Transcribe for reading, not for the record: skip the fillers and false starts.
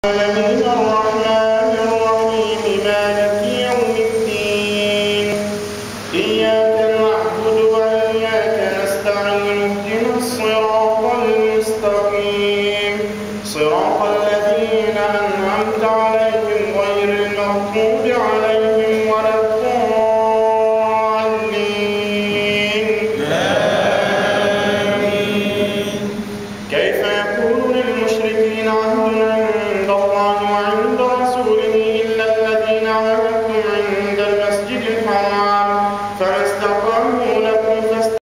العالمين الرحمن الرحيم مالك يوم الدين إياك نعبد وإياك نستعين اهدنا الصراط